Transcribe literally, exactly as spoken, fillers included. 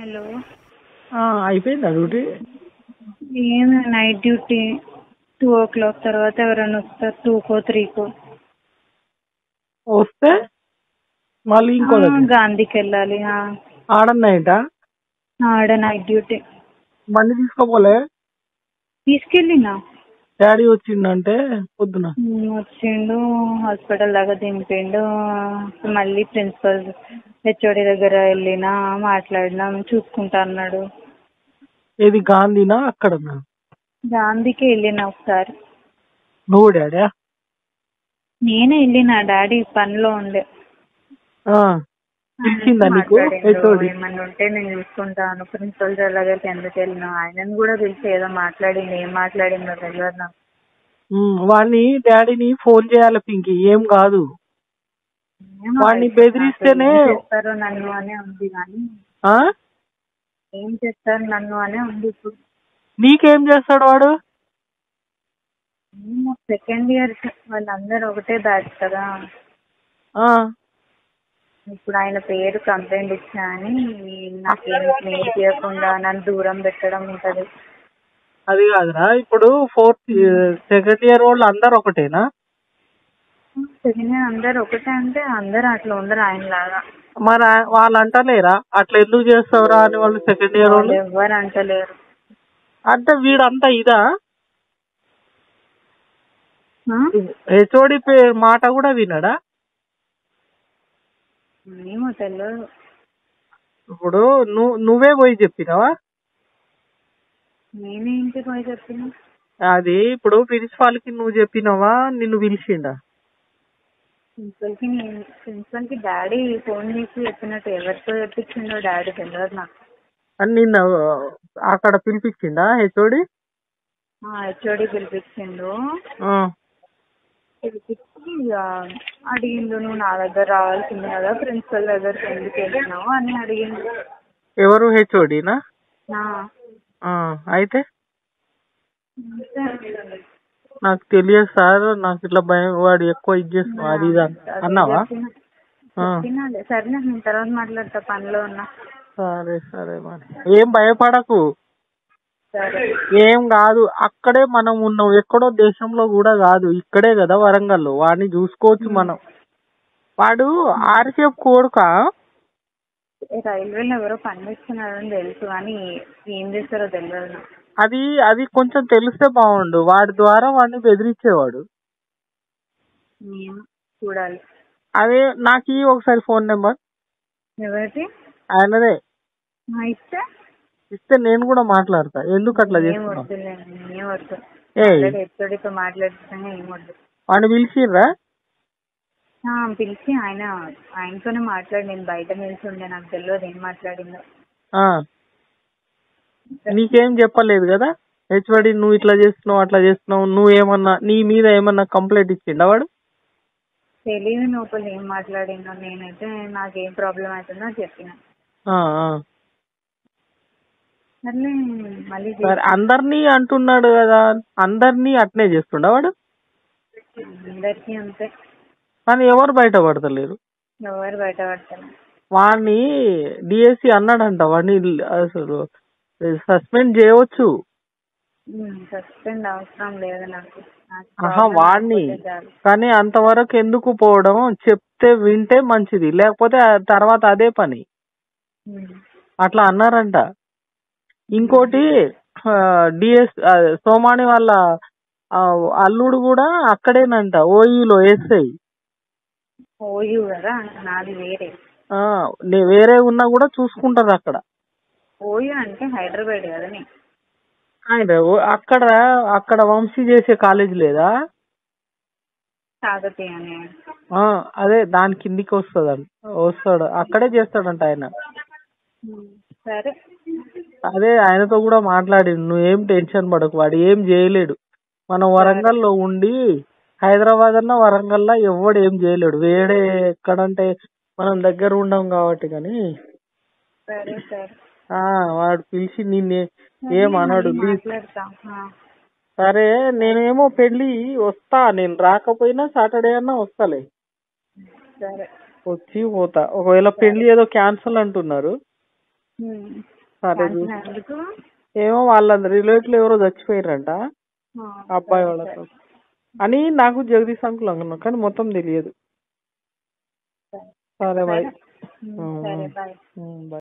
Hello. ఆ, అయిపోయిందా duty? ఏం night duty two o'clock తర్వాత ఎవరైనా వస్తారు టూకో త్రీకో. వస్తే మళ్ళీ ఇంకో దగ్గర గాంధీకి వెళ్ళాలి. ఆడ నైటా? ఆడ నైట్ డ్యూటీ. బండి తీసుకోపోలే? తీసుకెళ్ళినా. డాడీ వచ్చిండంటే పొద్దున వచ్చిండు, హాస్పిటల్ దాకా దింపిండు. మళ్ళీ ప్రిన్సిపల్ హెచ్ఓడి దగ్గర వెళ్ళినా, మాట్లాడినాం, చూసుకుంటా అన్నాడు. ఏది గాంధీనా అక్కడనా? గాంధీకి వెళ్ళినా ఒకసారి. నువ్వు డాడీ? నేనే వెళ్ళిన, డాడీ పనిలో ఉండే. పిలిచిందా నీకు? ఏమన్నా ఉంటే నేను చూసుకుంటాను. ప్రిన్సిపల్ సార్ దగ్గరికి ఎందుకు వెళ్ళినా, ఆయనను కూడా పిలిచి ఏదో మాట్లాడింది. ఏం మాట్లాడిందో తెలియదు నాకు. వాడిని డాడీని ఫోన్ చేయాలి పింకి, ఏం కాదు. వాడిని బెదిరిస్తేనే చేస్తారు నన్ను అనే ఉంది, కానీ ఏం చేస్తారు నన్ను అనే ఉంది. ఇప్పుడు నీకేం చేస్తాడు వాడు? సెకండ్ ఇయర్ వాళ్ళందరూ ఒకటే బ్యాచ్ కదా. ఇప్పుడు ఆయన పేరు కంప్లైంట్ ఇచ్చా అని నాకేం స్నేహం చేయకుండా నన్ను దూరం పెట్టడం ఉంటది. అది కాదురా, ఇప్పుడు ఫోర్త్ సెకండ్ ఇయర్ వాళ్ళు అందరు ఒకటేనా? సెకండ్ ఇయర్ అందరు ఒకటే అంటే అందరు అట్లా ఉండరు ఆయన లాగా. మరి వాళ్ళు అంటలేరా అట్లా ఎందుకు చేస్తావురా అని? వాళ్ళు సెకండ్ ఇయర్ వాళ్ళు ఎవరు అంటలేరు. అంటే వీడంతా ఇదా? హెచ్ఓడి మాట కూడా వినడా? ఏమో తెలియదు. ఇప్పుడు నువ్వు నువ్వే పోయి చెప్పినావా? నేనే ఇంటికి పోయి చెప్పిన. అది ఇప్పుడు ప్రిన్సిపాల్ కి నువ్వు చెప్పినావా, నిన్ను పిలిచిండా? ప్రిన్సిపల్ కి ప్రిన్సిపల్ కి డాడీ ఫోన్ చేసి చెప్పినట్టు, ఎవరితో చెప్పించిండో డాడీ తెలియదు నాకు. అని నిన్న అక్కడ పిలిపించిండా హెచ్ఓడి? హెచ్ఓడి పిలిపించిండు. పిలిపించి అడిగిండు, నువ్వు నా దగ్గర రావాల్సింది కదా, ప్రిన్సిపల్ దగ్గరికి ఎందుకు వెళ్ళినావు అని అడిగిండు. ఎవరు? హెచ్ఓడినా? అయితే నాకు తెలియదు సార్, నాకు ఇట్లా భయం, వాడు ఎక్కువ ఇది చేస్తున్నావు అది ఇది అన్నావా? సరే నేను తర్వాత మాట్లాడతా, పనిలో ఉన్నా. సరే సరే మరి, ఏం భయపడకు, ఏం కాదు. అక్కడే మనం ఉన్నాం, ఎక్కడో దేశంలో కూడా కాదు, ఇక్కడే కదా వరంగల్లో. వాడిని చూసుకోవచ్చు మనం. వాడు ఆర్కేఫ్ కోడుక. రైల్వేలో ఎవరో పని చేస్తున్నారని తెలుసు, కానీ ఏం చేస్తారో తెలియదు. అది అది కొంచెం తెలిస్తే బాగుండు. వాడి ద్వారా వాడిని బెదిరించేవాడు. చూడాలి. అదే నాకు ఒకసారి ఫోన్ నెంబర్. ఎవరికి? ఆయనదే. ఇస్తే ఇస్తే నేను కూడా మాట్లాడతా. ఎందుకు అట్లా చేస్తున్నావు? వాడిని పిలిచిర్రా? పిలిచి ఆయన ఆయనతోనే మాట్లాడి, నేను బయట నిల్చుండే, నాకు తెలియదు ఏం మాట్లాడిందో. నీకేం చెప్పలేదు కదా హెచ్ఓడి? నువ్వు ఇట్లా చేస్తున్నావు అట్లా చేస్తున్నావు, నువ్వేమన్నా నీ మీద ఏమన్నా కంప్లైంట్ ఇచ్చిండా వాడు? తెలియదు లోపల ఏం మాట్లాడిందో. నేనైతే నాకేం ప్రాబ్లం అవుతుందో చెప్పిన. అందరినీ అంటున్నాడు కదా, అందరినీ అట్నే చేస్తుండా వాడు? అందరికీ అంతే, కానీ ఎవరు బయటపడతలేరు. ఎవరు బయటపడతలేరు. వాడిని డిఎస్సి అన్నాడంట, వాడిని అసలు సస్పెండ్ చేయవచ్చు. సస్పెండ్ అవసరం లేదు నాకు. వాడిని కానీ అంతవరకు ఎందుకు పోవడం? చెప్తే వింటే మంచిది, లేకపోతే తర్వాత అదే పని. అట్లా అన్నారంట. ఇంకోటి డిఎస్ సోమాని వాళ్ళ అల్లుడు కూడా అక్కడేనంట, ఓయూలో ఎస్ఐ. ఓయూ కదా, నాది వేరే. వేరే ఉన్నా కూడా చూసుకుంటారు అక్కడ. ఓయూ అంటే హైదరాబాద్ కదా. అక్కడ అక్కడ వంశీ చేసే కాలేజ్ లేదా? అదే దాని కిందికి వస్తుంది వస్తాడు అక్కడే చేస్తాడంట ఆయన. సరే, అదే ఆయనతో కూడా మాట్లాడి, నువ్వేం టెన్షన్ పడకు, వాడు ఏం చేయలేడు. మనం వరంగల్లో ఉండి హైదరాబాద్ అన్న వరంగల్లో ఎవడు ఏం చేయలేడు. వేడే ఎక్కడంటే మనం దగ్గర ఉండం కాబట్టి. కానీ వాడు పిలిచి నిన్నే ఏమన్నాడు? సరే, నేనేమో పెళ్లి వస్తా, నేను రాకపోయినా సాటర్డే అన్నా వస్తాలే, వచ్చి పోతా. ఒకవేళ పెళ్లి ఏదో క్యాన్సల్ అంటున్నారు. ఉమ్. సరే క్యాన్సిల్ చూసి ఎందుకు? ఏమో వాళ్ళ రిలేటివ్ ఎవరో చచ్చిపోయారంట ఆ, అబ్బాయి సరే వాళ్ళతో సరే అని నాకు జగదీష్ అంకుల్ అనుకున్నాను, కానీ మొత్తం తెలియదు. సరే సరే మరి. సరే ఉమ్, సరే బాయ్. బాయ్.